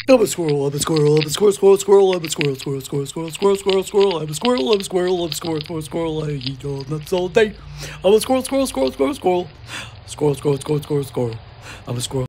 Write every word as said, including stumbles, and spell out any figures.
I'm a squirrel, I'm a squirrel, I'm a squirrel, squirrel, squirrel, I'm a squirrel, squirrel, squirrel, squirrel, squirrel, squirrel, squirrel, I'm a squirrel, I'm a squirrel, I'm a squirrel, squirrel, squirrel, I eat all nuts all day. I'm a squirrel, squirrel, squirrel, squirrel, squirrel, squirrel, squirrel, squirrel, squirrel, squirrel, squirrel. I'm a squirrel.